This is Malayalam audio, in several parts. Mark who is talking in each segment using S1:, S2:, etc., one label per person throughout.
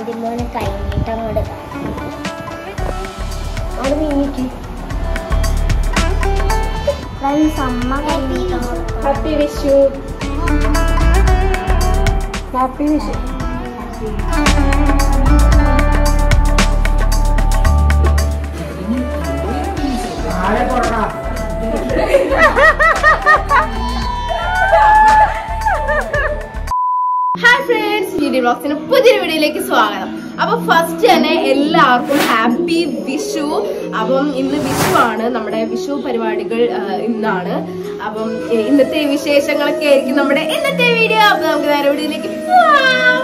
S1: ആദ്യം മോനെ കഴിഞ്ഞിട്ട് അങ്ങോട്ട് അവിടെ നീക്കി അമ്മ happy Vishu happy Vishu
S2: hi friends, GD വ്ലോഗ്സിന് പുതിയൊരു വീഡിയോയിലേക്ക് സ്വാഗതം. അപ്പൊ ഫസ്റ്റ് തന്നെ എല്ലാവർക്കും ഹാപ്പി വിഷു. അപ്പം ഇന്ന് വിഷു ആണ്, നമ്മുടെ വിഷു പരിപാടികൾ ഇന്നാണ്. അപ്പം ഇന്നത്തെ വിശേഷങ്ങളൊക്കെ ആയിരിക്കും നമ്മുടെ ഇന്നത്തെ വീഡിയോ. അപ്പൊ നമുക്ക് നേരെ വീഡിയോയിലേക്ക് പോവാം.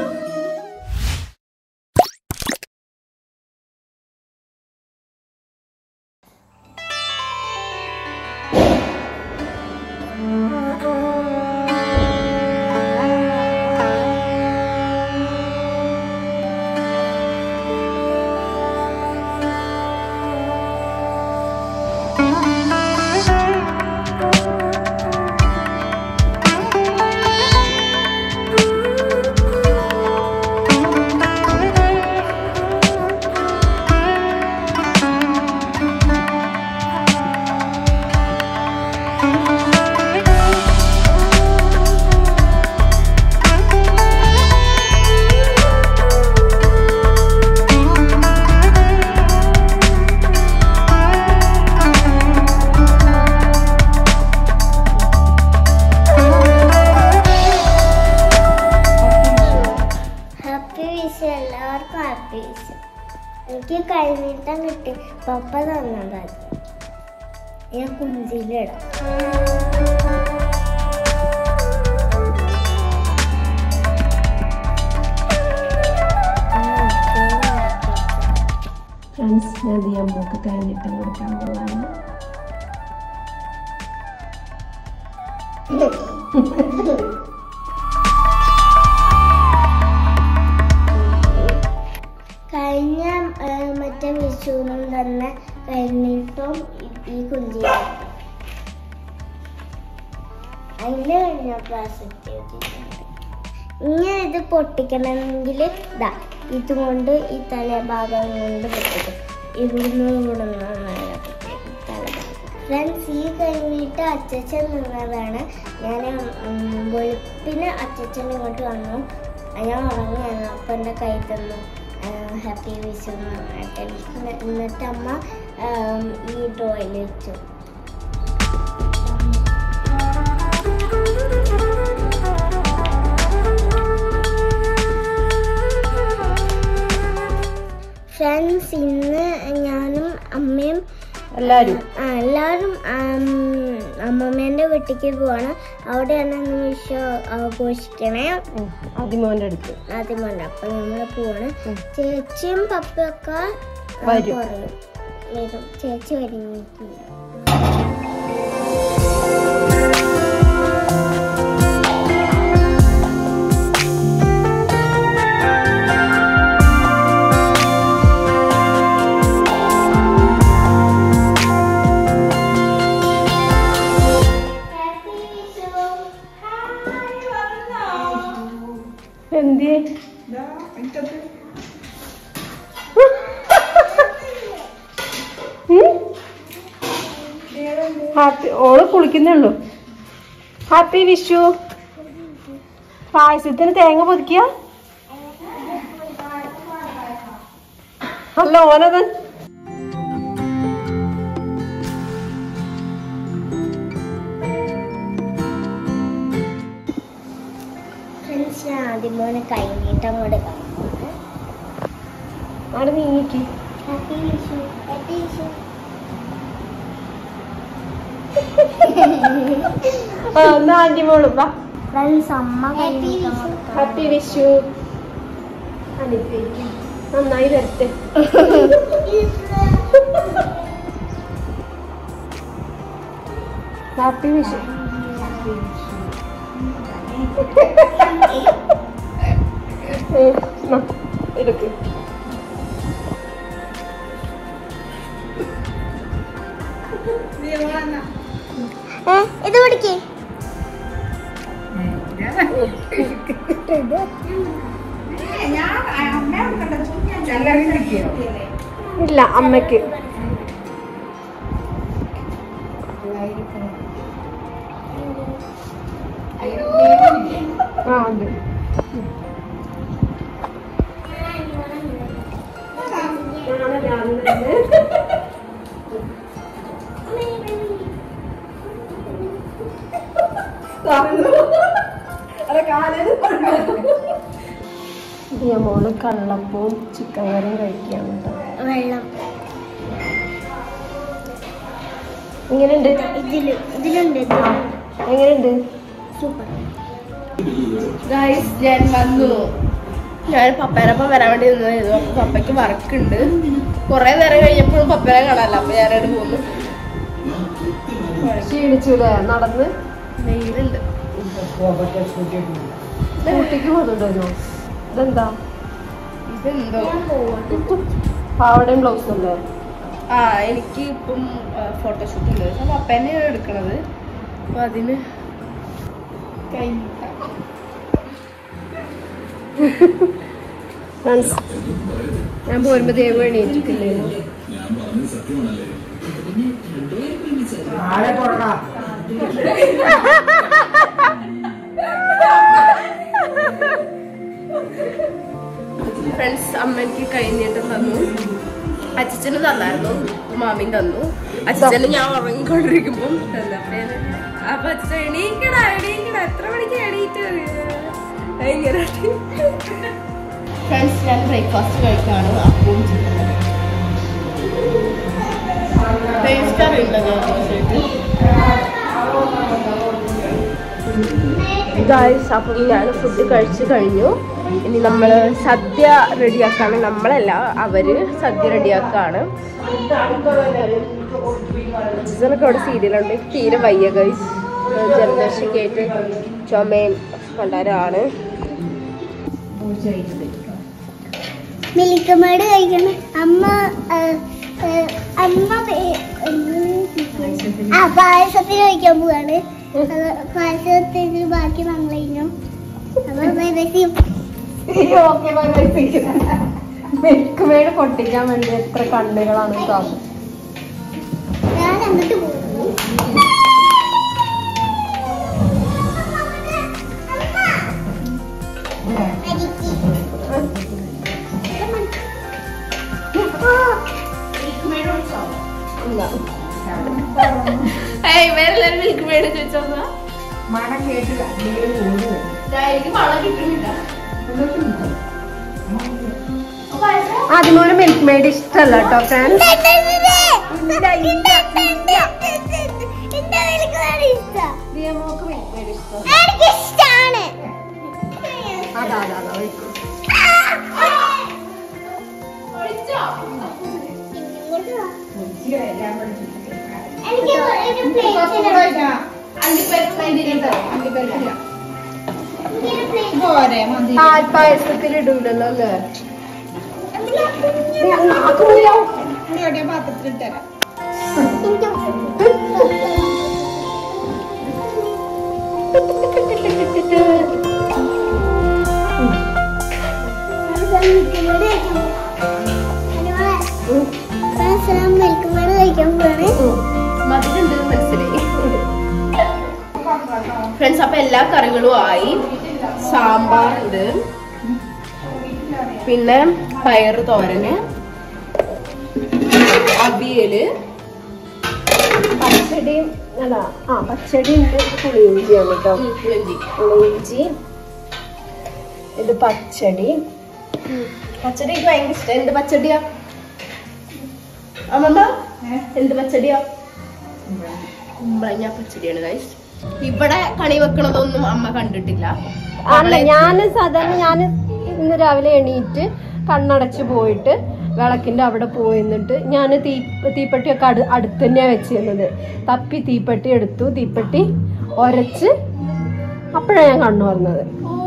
S1: എനിക്ക് കഴിഞ്ഞിട്ടാൻ കിട്ടി പപ്പ തന്നതാണ്. ഞാൻ കുഞ്ചിയിലിടാം.
S2: ഫ്രണ്ട്സ്, ഞാൻ അമ്മക്ക് കഴിഞ്ഞിട്ടും കൊടുക്കാൻ പോവാണ്.
S1: കഴിഞ്ഞ മറ്റേ വിഷുവിനും തന്നെ കഴിഞ്ഞിട്ടും ഈ കുഞ്ചി അതിൻ്റെ കഴിഞ്ഞ പ്രാവശ്യം ഇങ്ങനെ ഇത് പൊട്ടിക്കണമെങ്കിൽ ഇതാ ഇതുകൊണ്ട് ഈ തലഭാഗം കൊണ്ട് പൊട്ടിക്കും. ഇവിടുന്ന് തലഭാഗം. ഫ്രണ്ട്സ്, ഈ കഴിഞ്ഞിട്ട് അച്ചച്ചൻ നിന്നതാണ്. ഞാൻ വെളുപ്പിന് അച്ചച്ചൻ ഇങ്ങോട്ട് വന്നു. ഞാൻ ഉറങ്ങുകയാണ്. അപ്പം എൻ്റെ കൈ തന്നു ഹാപ്പി വിഷു എന്നിട്ട് അമ്മ ഈ ഡ്രോയിൽ വെച്ചു. ഫ്രണ്ട്സ്, ഇന്ന് ഞാനും അമ്മയും എല്ലാവരും അമ്മമ്മേൻ്റെ വീട്ടിലേക്ക് പോവാണ്. അവിടെയാണ് വിഷു ആഘോഷിക്കണേ.
S2: ആദ്യമോന്റെ അടുത്ത്
S1: അപ്പൊ നമ്മള് പോവാണ്. ചേച്ചിയും പപ്പയൊക്കെ വരും. ചേച്ചി വരുന്നില്ല.
S2: ഹാപ്പി ഓള് കുളിക്കുന്നേ ഉള്ളൂ. ഹാപ്പി വിഷു. പായസത്തിന് തേങ്ങ പൊതിക്കുക അല്ല ഓനത്.
S1: ആദ്യം മോനെ കഴിഞ്ഞിട്ട് അങ്ങോട്ട്
S2: അവിടെ നീക്കി
S1: ഹാപ്പി വിഷു ഹാപ്പി വിഷു.
S2: ആന്റിമോളും
S1: അമ്മ
S2: ഹാപ്പി വിഷു. നന്നായി വരട്ടെ. ഹാപ്പി വിഷു. എടുക്ക്.
S1: ഇത് പിടിക്കേ.
S2: ഇല്ല, അമ്മയ്ക്ക്. ആ ഉണ്ട്. മോള് കള്ളപ്പവും ചിക്കൻ കറിയും കഴിക്കാൻ
S1: വെള്ളം
S2: എങ്ങനെയുണ്ട്?
S1: ഇതിലുണ്ട്.
S2: എങ്ങനെയുണ്ട്?
S1: സൂപ്പർ.
S2: ഞാൻ വന്നു. ഞാൻ പപ്പേനൊപ്പം വരാൻ വേണ്ടി നിന്നായിരുന്നു. അപ്പൊ പപ്പയ്ക്ക് വർക്കുണ്ട്. കൊറേ നേരം കഴിഞ്ഞപ്പോഴും പപ്പേനെ കാണാനല്ല. അപ്പൊ ഞാനവിടെ പോന്നു. ക്ഷീണിച്ചൂലേ നടന്ന്? വെയിലുണ്ട്. ഊട്ടിക്ക് പോകുന്നുണ്ടോ? ഇതെന്താ? ഇതെന്തോ പാവടയും ബ്ലൗസും അല്ലേ? ആ, എനിക്ക് ഇപ്പം ഫോട്ടോഷൂട്ട് ഉണ്ട്. അപ്പൊ പപ്പേനെയാണ് എടുക്കണത്. അപ്പൊ അതിന് ഞാൻ പോരുമ്പോ ദേവ് എണീറ്റിട്ടില്ലായിരുന്നു. ഫ്രണ്ട്സ്, അമ്മ എനിക്ക് കഴിഞ്ഞിട്ട് തന്നു. അച്ഛന് തന്നായിരുന്നു, മാമിയും തന്നു. അച്ഛന് ഞാൻ ഉറങ്ങിക്കൊണ്ടിരിക്കുമ്പം തന്നപ്പേന്. അപ്പൊ അച്ഛൻ എണീക്കട എത്ര മണിക്ക് എണീറ്റ് ഭയങ്കര. ഫ്രണ്ട്സ്, ഞാൻ ബ്രേക്ക്ഫാസ്റ്റ് കഴിക്കാണ്. അപ്പവും ചിക്കനും ടേസ്റ്റ് അറിയുന്നത്. അപ്പം ഞാൻ ഫുഡ് കഴിച്ചു കഴിഞ്ഞു. ഇനി നമ്മൾ സദ്യ റെഡിയാക്കാണ്. നമ്മളല്ല, അവര് സദ്യ റെഡിയാക്കാണ്. അച്ഛനൊക്കെ അവിടെ സീരിയലുണ്ട്. തീരെ വയ്യ ഗൈസ്. ജലദോഷമൊക്കെയായിട്ട് ചുമയും കൊണ്ടാരാണ്.
S1: മിൽക്കമേട് കഴിക്കണം. അമ്മ പായസത്തിന് കഴിക്കാൻ പോവാണ്. പായസത്തിന് ബാക്കി നമ്മൾ കഴിഞ്ഞു.
S2: മിൽക്ക് മേഡ് പൊട്ടിക്കാൻ വേണ്ടി എത്ര കണ്ണുകളാണ് സാധനം.
S1: ഞാൻ എന്നിട്ട് പോകും.
S2: വേറെ മിൽക്ക് മേഡ് ചോദിച്ചോന്നാ എനിക്ക് മണം കിട്ടുന്നില്ല. അതിനൊരു മിൽക്ക് മെയ്ഡ് ഇഷ്ടല്ല കേട്ടോ ഫ്രണ്ട്സ്. പായസത്തിൽ ഇടൂലല്ലോ അല്ലേ? പാത്രത്തിലിട്ടരാം.
S1: മിൽക്കുമേട് കഴിക്കാൻ പോവാണ്.
S2: മധുരണ്ട് മനസ്സിലായി ഫ്രണ്ട്സ്. അപ്പൊ എല്ലാ കറികളും ആയി. സാമ്പാർ ഉണ്ട്, പിന്നെ പയറ് തോരന്, അവിയല്, പച്ചടിയും അല്ല പച്ചടി ഉണ്ട്, പുളിയിഞ്ചിയാണ് കേട്ടോ. പുളിയിഞ്ചി, ഇത് പച്ചടി. പച്ചടി എനിക്ക് ഭയങ്കര ഇഷ്ടം. എന്ത് പച്ചടിയാ അമ്മ? എന്ത് പച്ചടിയാ? കുമ്പളങ്ങ പച്ചടിയാണ് ഗൈസ്. ഇവിടെ കണി വെക്കണതൊന്നും അമ്മ കണ്ടിട്ടില്ല.
S3: അല്ല, ഞാന് സാധാരണ ഇന്ന് രാവിലെ എണീറ്റ് കണ്ണടച്ച് പോയിട്ട് വിളക്കിന്റെ അവിടെ പോയിന്നിട്ട് ഞാൻ തീപ്പെട്ടിയൊക്കെ അടുത്ത് തന്നെയാണ് വെച്ചിരുന്നത്. തപ്പി തീപ്പെട്ടി എടുത്തു, തീപ്പെട്ടി ഒരച്ച് അപ്പോഴാണ് ഞാൻ കണ്ണു പറഞ്ഞത്.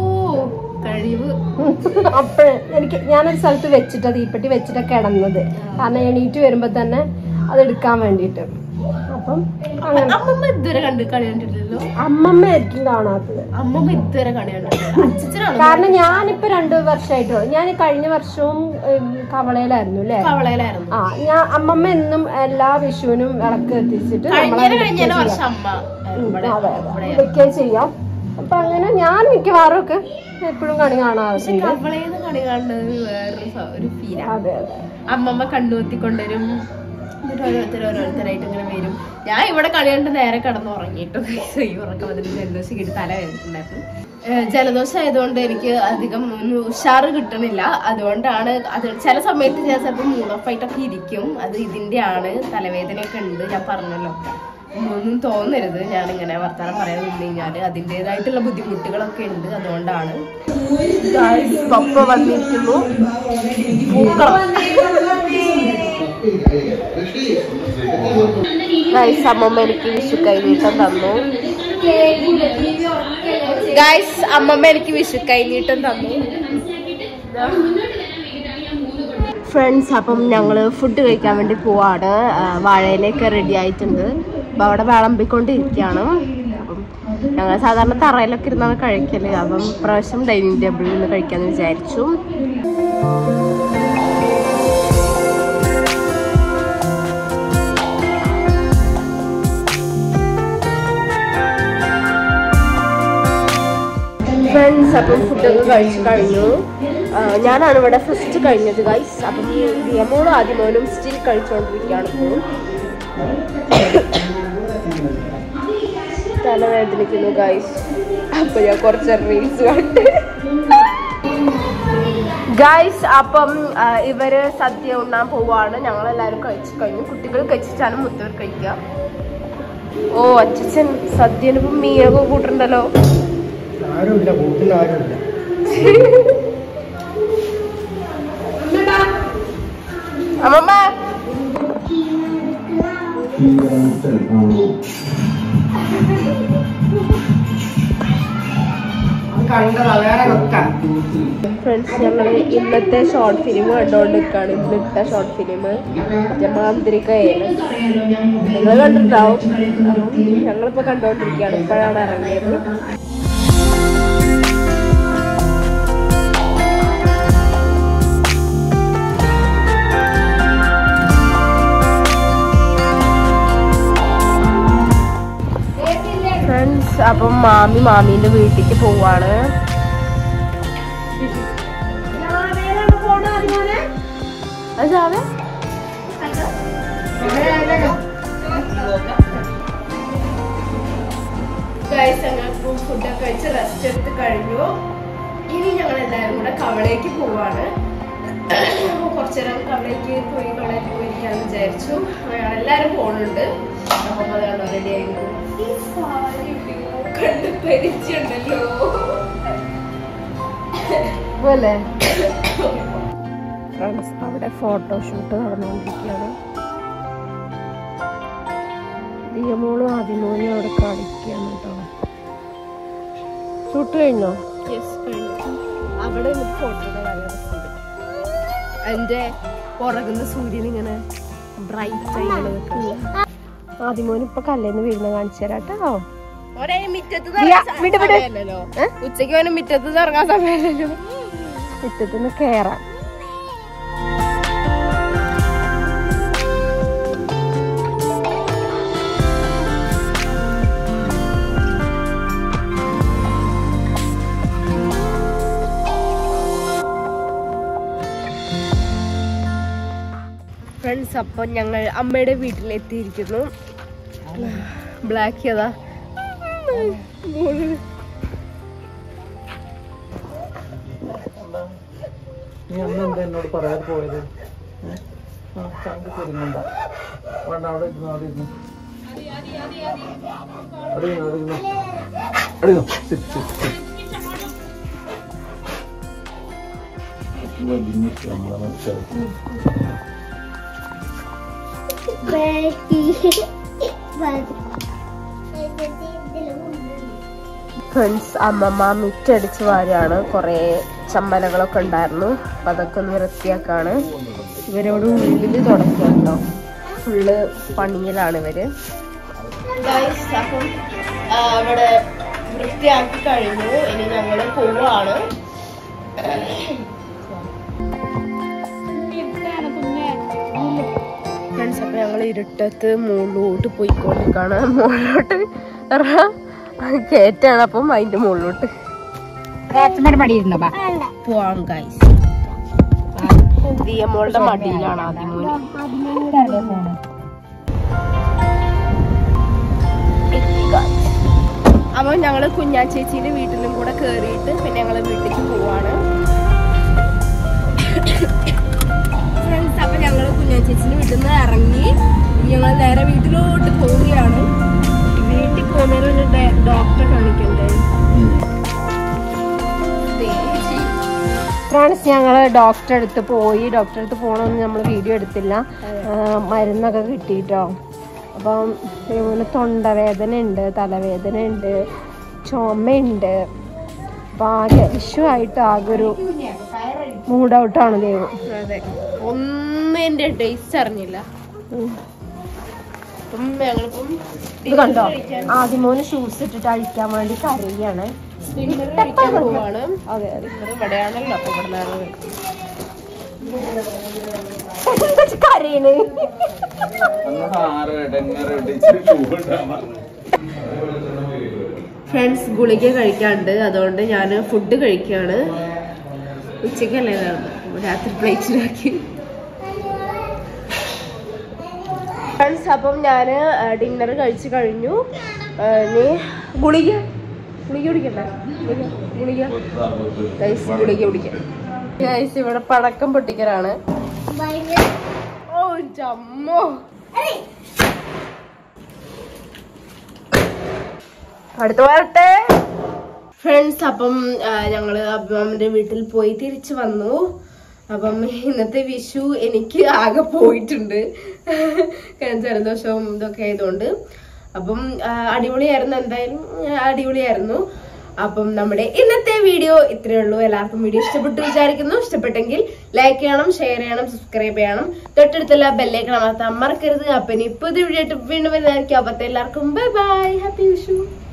S3: അപ്പോഴേ ഞാനൊരു സ്ഥലത്ത് വെച്ചിട്ടാ തീപ്പെട്ടി വെച്ചിട്ടാ കിടന്നത്. കാരണം എണീറ്റ് വരുമ്പോ തന്നെ അത് എടുക്കാൻ വേണ്ടിട്ട്. അപ്പം
S2: അമ്മമ്മ ഇതുവരെ കണ്ടിട്ടില്ലല്ലോ.
S3: അമ്മമ്മ ആയിരിക്കും കാണാത്തത്.
S2: അമ്മമ്മ ഇതുവരെ കണി കണ്ടിട്ടില്ല. അച്ഛനാണ്.
S3: കാരണം ഞാനിപ്പോ 2 വർഷമായിട്ടോ. ഞാൻ കഴിഞ്ഞ വർഷവും കവളയിലായിരുന്നു അല്ലേ?
S2: കവളയിലായിരുന്നു.
S3: ഞാൻ അമ്മമ്മ എന്നും എല്ലാ വിഷുവിനും വിളക്ക് എത്തിച്ചിട്ട് ഇതൊക്കെ ചെയ്യാം. അപ്പൊ അങ്ങനെ ഞാൻ മിക്കവാറും ഒക്കെ എപ്പോഴും കണി കാണാറുണ്ട്.
S2: കവളയിന്ന് കണി കാണുന്നത് വേറൊരു ഫീലാണ്.
S3: അതെ അതെ.
S2: അമ്മമ്മ കണ്ണുകുത്തിക്കൊണ്ടുവരും, ഓരോരുത്തരായിട്ട് ഇങ്ങനെ വരും. ഞാൻ ഇവിടെ കളി കണ്ട് നേരെ കിടന്നുറങ്ങിയിട്ടു. ഈ ഉറക്കം വന്നിട്ട് ജലദോഷം കിട്ടി തല വേദനിട്ടുണ്ടായിരുന്നു. ജലദോഷം ആയതുകൊണ്ട് എനിക്ക് അധികം ഉഷാറ് കിട്ടണില്ല. അതുകൊണ്ടാണ് അത് ചില സമയത്ത് ഞാൻ ചിലപ്പോൾ മൂഡ് ഓഫ് ആയിട്ടൊക്കെ ഇരിക്കും. അത് ഇതിന്റെ ആണ്. തലവേദനയൊക്കെ ഉണ്ട്, ഞാൻ പറഞ്ഞല്ലോ. ഒന്നും തോന്നരുത് ഞാനിങ്ങനെ വർത്താനം പറയാൻ നിന്ന് കഴിഞ്ഞാൽ അതിൻ്റെതായിട്ടുള്ള ബുദ്ധിമുട്ടുകളൊക്കെ ഉണ്ട്. അതുകൊണ്ടാണ്. പപ്പ വന്നിരിക്കുന്നു. ഗൈസ് അമ്മമ്മ എനിക്ക് വിഷു കൈനീട്ടം തന്നു. ഗൈസ് അമ്മമ്മ എനിക്ക് വിഷു കൈനീട്ടം തന്നു. ഫ്രണ്ട്സ്, അപ്പം ഞങ്ങള് ഫുഡ് കഴിക്കാൻ വേണ്ടി പോവാണ്. വാഴയിലേക്ക് റെഡി ആയിട്ടുണ്ട്. അപ്പം അവിടെ വിളമ്പിക്കൊണ്ടിരിക്കുകയാണ്. അപ്പം ഞങ്ങൾ സാധാരണ തറയിലൊക്കെ ഇരുന്നാണ് കഴിക്കല്. അപ്പം പ്രാവശ്യം ഡൈനിങ് ടേബിളിൽ നിന്ന് കഴിക്കാമെന്ന് വിചാരിച്ചു. ഫ്രണ്ട്സ്, അപ്പം ഫുഡൊക്കെ കഴിച്ചു കഴിഞ്ഞു. ഞാനാണ് ഇവിടെ ഫസ്റ്റ് കഴിഞ്ഞത് ഗൈസ്. അപ്പം ഈ ദിയമോളും ആദ്യമോനും സ്റ്റിൽ കഴിച്ചുകൊണ്ടിരിക്കുകയാണ്. ഇപ്പോൾ തലവേദനിക്കുന്നു ഗൈസ്. അപ്പം ഞാൻ കുറച്ച് റീൽസ് കണ്ട് ഗൈസ്. അപ്പം ഇവര് സദ്യ ഉണ്ണാൻ പോവാണ്. ഞങ്ങളെല്ലാവരും കഴിച്ചു കഴിഞ്ഞു. കുട്ടികൾ കഴിച്ചിട്ടാണ് മുത്തവർ കഴിക്കുക. ഓ അച്ഛൻ സദ്യനിപ്പം മീനൊക്കെ കൂട്ടുണ്ടല്ലോ.
S4: ആരുമില്ല, കൂട്ടിൽ ആരുമില്ല.
S2: അമ്മമ്മ ഫ്രണ്ട്സ്, ഞങ്ങൾ ഇന്നത്തെ ഷോർട്ട് ഫിലിം കണ്ടുകൊണ്ടിരിക്കുകയാണ്. ഇന്നിട്ട ഷോർട്ട് ഫിലിം ജമാന്തിരിക്കയില് നിങ്ങൾ കണ്ടിട്ടുണ്ടാവും. ഞങ്ങളിപ്പോൾ കണ്ടുകൊണ്ടിരിക്കുകയാണ്. ഇപ്പോഴാണ് ഇറങ്ങിയത്. ഫ്രണ്ട്സ്, അപ്പം മാമീൻ്റെ വീട്ടിലേക്ക് പോവാണ്. ഫുഡൊക്കെ കഴിച്ച് റെസ്റ്റ് എടുത്ത് കഴിഞ്ഞു. ഇനി ഞങ്ങൾ എല്ലാവരും കൂടെ കവളയ്ക്ക് പോവാണ്. കുറച്ചേരം കവളയ്ക്ക് പോയിരിക്കാന്ന് വിചാരിച്ചു. എല്ലാരും പോകുന്നുണ്ട്. അപ്പം അതാണ് റെഡി ആയിരുന്നു. കണ്ട് പരിചയുണ്ടല്ലോ ഫ്രണ്ട്സ്. അവിടെ ഫോട്ടോഷൂട്ട് നടന്നുകൊണ്ടിരിക്കുകയാണ്. ദിയമോളും ആദ്യമോനും അവിടെ കളിക്കുകയാണ് കേട്ടോ. ഷൂട്ട് കഴിഞ്ഞോ? അവിടെ ഫോട്ടോ അതിന്റെ പുറകുന്ന സൂര്യൻ ഇങ്ങനെ ബ്രൈറ്റ് ആയി നിൽക്കുന്നു. ആദ്യമോന് ഇപ്പൊ കല്ലേന്ന് വീഴുന്ന കാണിച്ചു തരാട്ടോ. ഉച്ചക്ക് പോലും മുറ്റത്ത് ഇറങ്ങാൻ സമയമല്ലോ. മുറ്റത്തുനിന്ന് കേറാം. ഫ്രണ്ട്സ്, അപ്പം ഞങ്ങൾ അമ്മയുടെ വീട്ടിലെത്തിയിരിക്കുന്നു. ബ്ലാക്ക് ചെയ്താ
S4: നീ അന്ന് എന്താ എന്നോട് പറയാതെ പോയത്? അവിടെ
S2: ഫ്രണ്ട്സ്, അമ്മമ്മ മിറ്റടിച്ച് വാരാണ്. കുറേ ചമ്മലകളൊക്കെ ഉണ്ടായിരുന്നു. അപ്പം അതൊക്കെ ഒന്ന് വൃത്തിയാക്കാണ്. ഇവരോട് ഉള്ളിൽ തുടക്കട്ടോ. ഫുള്ള് പണിയിലാണ് ഇവര്. അപ്പം ഇവിടെ വൃത്തിയാക്കി കഴിഞ്ഞു. ഇനി ഞങ്ങള് പോവാണ്. ഫ്രണ്ട്സ്, അപ്പൊ ഞങ്ങൾ ഇരുട്ടത്ത് മുകളിലോട്ട് പോയിക്കൊണ്ടിരിക്കാണ്. മുകളിലോട്ട് കേറ്റാണ്. അപ്പം അതിന്റെ മുകളിലോട്ട് പോവാം ഗൈസ്. ദിയമോളുടെ മടിയിലാണ് ആദ്യമോന്. അപ്പൊ ഞങ്ങള് കുഞ്ഞാച്ചേച്ചിന്റെ വീട്ടിലും കൂടെ കേറിയിട്ട് പിന്നെ ഞങ്ങള് വീട്ടിലേക്ക് പോവാണ്. ഫ്രണ്ട്സ്, അപ്പൊ ഞങ്ങള് കുഞ്ഞാച്ചേച്ചിന്റെ വീട്ടിൽ നിന്ന് ഇറങ്ങി ഞങ്ങൾ നേരെ വീട്ടിലോട്ട് പോവുകയാണ്. വീട്ടിൽ പോകുന്നതിന് ഡോക്ടറെ കാണിക്കണ്ടേ?
S3: ഫ്രണ്ട്സ്, ഞങ്ങൾ ഡോക്ടറെ അടുത്ത് പോയി. ഡോക്ടറെ അടുത്ത് പോകണമെന്ന് നമ്മൾ വീഡിയോ എടുത്തില്ല. മരുന്നൊക്കെ കിട്ടിയിട്ടോ. അപ്പം ഇതുപോലെ തൊണ്ടവേദന ഉണ്ട്, തലവേദന ഉണ്ട്, ചുമയുണ്ട്. അപ്പം ആകെ വിഷുവായിട്ട് ആകെ ഒരു മൂഡ് ഔട്ടാണ് ദൈവം.
S2: അതെ, ഒന്നും എന്റെ ടേസ്റ്റ് അറിഞ്ഞില്ല.
S3: ഇത് കണ്ടോ, ആദ്യമോന് ഷൂസ് ഇട്ടിട്ട് അഴിക്കാൻ വേണ്ടി കരയാണ്.
S2: പോവാണ്.
S3: അതെ അതെ,
S2: ഇവിടെയാണല്ലോ. അപ്പൊ ഇവിടെ
S3: കരയണ്.
S2: ഫ്രണ്ട്സ്, ഗുളിക കഴിക്കാണ്ട്, അതുകൊണ്ട് ഞാൻ ഫുഡ് കഴിക്കാണ്. ഉച്ചക്കല്ലേ രാത്രി പ്ലേറ്റിലാക്കി. ഫ്രണ്ട്സ്, അപ്പം ഞാൻ ഡിന്നർ കഴിച്ചു കഴിഞ്ഞു. ഇനി ഗുളിക കുടിക്കണ്ട. ഗുളിക കുടിക്കാം. ഗൈസ്, ഇവിടെ പടക്കം പൊട്ടിക്കലാണ്. ഓ ചമ്മോ. അടുത്ത് വരട്ടെ. ഫ്രണ്ട്സ്, അപ്പം ഞങ്ങള് അമ്മയുടെ വീട്ടിൽ പോയി തിരിച്ചു വന്നു. അപ്പം ഇന്നത്തെ വിഷു എനിക്ക് ആകെ പോയിട്ടുണ്ട്. ജലദോഷവും ഇതൊക്കെ ആയതുകൊണ്ട്. അപ്പം അടിപൊളിയായിരുന്നു, എന്തായാലും അടിപൊളിയായിരുന്നു. അപ്പം നമ്മുടെ ഇന്നത്തെ വീഡിയോ ഇത്രയേ ഉള്ളൂ. എല്ലാവർക്കും വീഡിയോ ഇഷ്ടപ്പെട്ടു വിചാരിക്കുന്നു. ഇഷ്ടപ്പെട്ടെങ്കിൽ ലൈക്ക് ചെയ്യണം, ഷെയർ ചെയ്യണം, സബ്സ്ക്രൈബ് ചെയ്യണം. തൊട്ടടുത്തുള്ള ബെല്ലൈക്കൺ അമർത്താൻ മറക്കരുത്. അപ്പൊ ഇനി പുതിയ വീഡിയോ വീണ്ടും വരുന്നതായിരിക്കും. അപ്പത്തെ എല്ലാവർക്കും ബൈ ബൈ, ഹാപ്പി വിഷു.